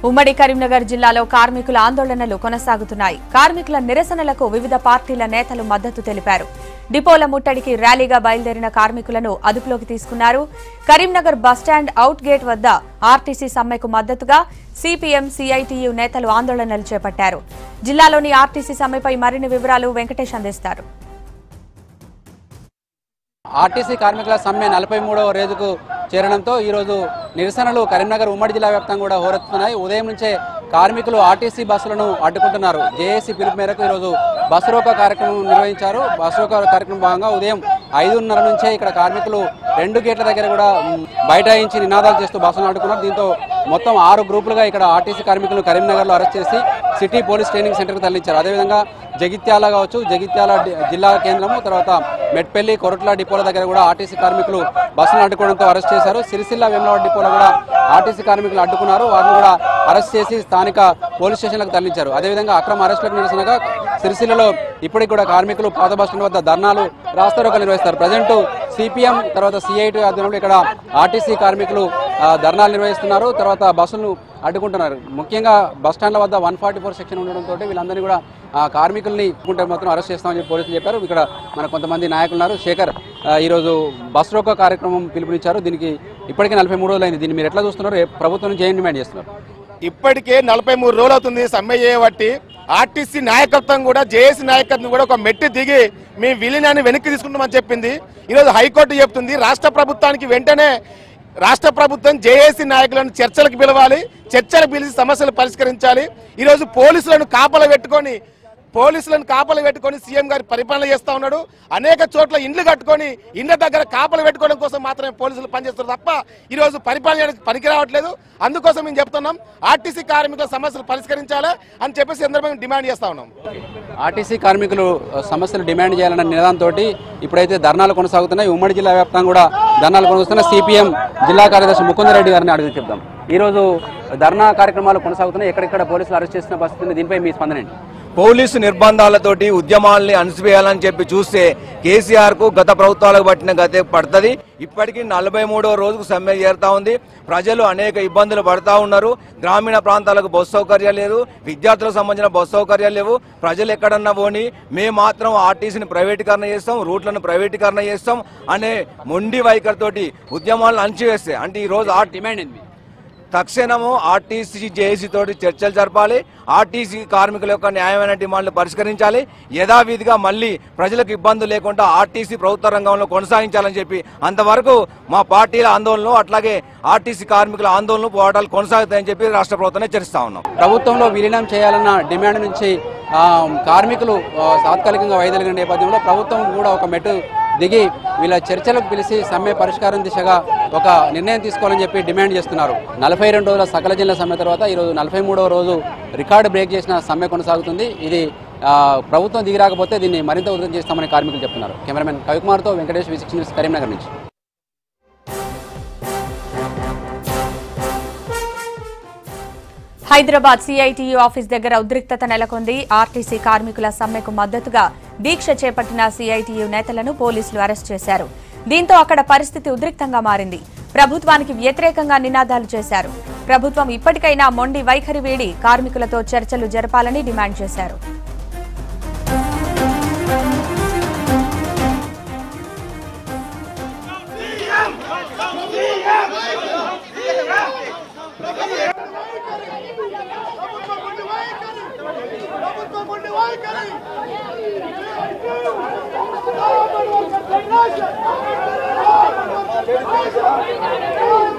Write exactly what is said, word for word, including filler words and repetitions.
ఉమ్మడి కరీంనగర్ జిల్లాలో కార్మికుల ఆందోళనలు కొనసాగుతున్నాయి. కార్మికుల నిరసనలకు వివిధ పార్టీల నేతలు మద్దతు తెలిపారు. డిపోల ముట్టడికి ర్యాలీగా బయలుదేరిన కార్మికులను అదుపులోకి తీసుకున్నారు. కరీంనగర్ బస్టాండ్ అవుట్ గేట్ వద్ద ఆర్టీసీ సమ్మెకు మద్దతుగా సిపిఎం సిఐటియు నేతలు ఆందోళనలు చేపట్టారు. జిల్లాలోని ఆర్టీసీ సమ్మెపై మరిన్ని వివరాలు వెంకటేష్ అందిస్తారు. ఆర్టీసీ కార్మికుల సమ్మె నలభై మూడవ రోజుకు చేరడంతో ఈరోజు నిరసనలు కరీంనగర్ ఉమ్మడి జిల్లా వ్యాప్తంగా కూడా హోరెత్తుతున్నాయి. ఉదయం నుంచే కార్మికులు ఆర్టీసీ బస్సులను అడ్డుకుంటున్నారు. జేఏసీ పిలుపు మేరకు ఈరోజు బస్సు రోకో కార్యక్రమం నిర్వహించారు. బస్సు రోకో కార్యక్రమం భాగంగా ఉదయం ఐదున్నర నుంచే ఇక్కడ కార్మికులు రెండు గేట్ల దగ్గర కూడా బైఠాయించి నినాదాలు చేస్తూ బస్సులను అడ్డుకున్నారు. దీంతో మొత్తం ఆరు గ్రూపులుగా ఇక్కడ ఆర్టీసీ కార్మికులను కరీంనగర్లో అరెస్ట్ చేసి సిటీ పోలీస్ ట్రైనింగ్ సెంటర్కు తరలించారు. అదేవిధంగా జగిత్యాల కావచ్చు, జగిత్యాల జిల్లా కేంద్రము, తర్వాత మెట్పల్లి, కొరట్ల డిపోల దగ్గర కూడా ఆర్టీసీ కార్మికులు బస్సులను అడ్డుకోవడంతో అరెస్ట్ చేశారు. సిరిసిల్ల, వేములవాడ డిపోలో కూడా ఆర్టీసీ కార్మికులు అడ్డుకున్నారు. వారిని కూడా అరెస్ట్ చేసి స్థానిక పోలీస్ స్టేషన్లకు తరలించారు. అదేవిధంగా అక్రమ అరెస్టులకు నిరసనగా సిరిసిల్లలో ఇప్పటికి కూడా కార్మికులు పాత బస్టాండ్ వద్ద ధర్నాలు, రాస్తారోకలు నిర్వహిస్తారు. ప్రజెంట్ సిపిఎం తర్వాత సిఐటి ఆధ్వర్యంలో ఇక్కడ ఆర్టీసీ కార్మికులు ధర్నాలు నిర్వహిస్తున్నారు. తర్వాత బస్సులను అడ్డుకుంటున్నారు. ముఖ్యంగా బస్టాండ్ల వద్ద వన్ ఫార్టీ ఫోర్ సెక్షన్ ఉండడంతో వీళ్ళందరినీ కూడా కార్మికుల్ని మాత్రం అరెస్ట్ చేస్తామని చెప్పి పోలీసులు చెప్పారు. ఇక్కడ మన కొంతమంది నాయకులు ఉన్నారు. శేఖర్, ఈరోజు బస్ రోకో కార్యక్రమం పిలుపునిచ్చారు. దీనికి ఇప్పటికే నలభై మూడు రోజులు అయింది. దీన్ని మీరు ఎట్లా చూస్తున్నారు? ప్రభుత్వం నుంచి ఏం డిమాండ్ చేస్తున్నారు? ఇప్పటికే నలభై మూడు రోజులు అవుతుంది సమ్మె చేయబట్టి. ఆర్టీసీ నాయకత్వం కూడా, జేఏసీ నాయకత్వం కూడా ఒక మెట్టి దిగి మీ విలీనాన్ని వెనక్కి తీసుకుంటామని చెప్పింది. ఈరోజు హైకోర్టు చెప్తుంది రాష్ట్ర ప్రభుత్వానికి వెంటనే రాష్ట్ర ప్రభుత్వం జేఏసీ నాయకులను చర్చలకు పిలవాలి, చర్చలకు పిలిచి సమస్యలు పరిష్కరించాలి. ఈరోజు పోలీసులను కాపలా పెట్టుకొని పోలీసులను కాపలా పెట్టుకొని సీఎం గారి పరిపాలన చేస్తూ ఉన్నాడు. అనేక చోట్ల ఇండ్లు కట్టుకొని ఇండ్ల దగ్గర కాపలా పెట్టుకోవడం కోసం మాత్రమే పోలీసులు పనిచేస్తారు తప్ప ఈరోజు పరిపాలన పనికి రావట్లేదు. అందుకోసం మేము చెప్తున్నాం ఆర్టీసీ కార్మికుల సమస్యలు పరిష్కరించాలా అని చెప్పేసి సందర్భంగా డిమాండ్ చేస్తా ఉన్నాం. ఆర్టీసీ కార్మికులు సమస్యలు డిమాండ్ చేయాలన్న నినాదంతో ఇప్పుడైతే ధర్నాలు కొనసాగుతున్నాయి. ఉమ్మడి జిల్లా వ్యాప్తంగా కూడా ధర్నాలు కొనసాగుతున్నాయి. సిపిఎం జిల్లా కార్యదర్శి ముకుందరెడ్డి గారిని అడిగి చెప్దాం. ఈరోజు ధర్నా కార్యక్రమాలు కొనసాగుతున్నాయి. ఎక్కడెక్కడ పోలీసులు అరెస్ట్ చేసిన పరిస్థితి, దీనిపై మీ స్పందన ఏంటి? పోలీసు నిర్బంధాలతోటి ఉద్యమాల్ని అణచివేయాలని చెప్పి చూస్తే కేసీఆర్ కు గత ప్రభుత్వాలకు పట్టిన గతే పడుతుంది. ఇప్పటికీ నలభై మూడవ రోజుకు సమ్మె చేరుతా ఉంది. ప్రజలు అనేక ఇబ్బందులు పడతా ఉన్నారు. గ్రామీణ ప్రాంతాలకు బస్సు సౌకర్యాలు లేదు, విద్యార్థులకు సంబంధించిన బస్సు సౌకర్యాలు లేవు. ప్రజలు ఎక్కడన్నా పోని మేము మాత్రం ఆర్టీసీని ప్రైవేటీకరణ చేస్తాం, రూట్లను ప్రైవేటీకరణ చేస్తాం అనే మొండి వైఖరితోటి ఉద్యమాలను అణచివేస్తే అంటే ఈ రోజు ఆ డిమాండ్ ఏంది? తక్షణము ఆర్టీసీ జేఏసీ తోటి చర్చలు జరపాలి. ఆర్టీసీ కార్మికుల యొక్క న్యాయమైన డిమాండ్లు పరిష్కరించాలి. యథావిధిగా మళ్ళీ ప్రజలకు ఇబ్బందులు లేకుండా ఆర్టీసీ ప్రభుత్వ రంగంలో కొనసాగించాలని చెప్పి అంతవరకు మా పార్టీల ఆందోళనలు అట్లాగే ఆర్టీసీ కార్మికుల ఆందోళనలు పోరాటాలు కొనసాగుతాయని చెప్పి రాష్ట్ర ప్రభుత్వాన్ని హెచ్చరిస్తా ఉన్నాం. ప్రభుత్వంలో విలీనం చేయాలన్న డిమాండ్ నుంచి కార్మికులు తాత్కాలికంగా వైదొలిగిన నేపథ్యంలో ప్రభుత్వం కూడా ఒక మెట్టు దిగి వీళ్ళ చర్చలకు పిలిచి సమ్మె పరిష్కారం దిశగా ఒక నిర్ణయం తీసుకోవాలని చెప్పి డిమాండ్ చేస్తున్నారు. నలభై రెండు రోజుల సకల జిల్లా సమ్మె తర్వాత ఈరోజు నలభై మూడవ రోజు రికార్డు బ్రేక్ చేసిన సమ్మె కొనసాగుతుంది. ఇది ప్రభుత్వం దిగిరాకపోతే దీన్ని మరింత ఉధృతం చేస్తామని కార్మికులు చెప్తున్నారు. కెమెరామెన్ కవికుమార్తో Venkatesh, V six news, Karimnagar నుంచి. హైదరాబాద్ సిఐటియు ఆఫీస్ దగ్గర ఉద్రిక్తత నెలకొంది. ఆర్టీసీ కార్మికుల సమ్మెకు మద్దతుగా దీక్ష చేపట్టిన సిఐటియు నేతలను పోలీసులు అరెస్ట్ చేశారు. దీంతో అక్కడ పరిస్థితి ఉద్రిక్తంగా మారింది. ప్రభుత్వానికి వ్యతిరేకంగా నినాదాలు చేశారు. ప్రభుత్వం ఇప్పటికైనా మొండి వైఖరి వీడి కార్మికులతో చర్చలు జరపాలని డిమాండ్ చేశారు. Hey!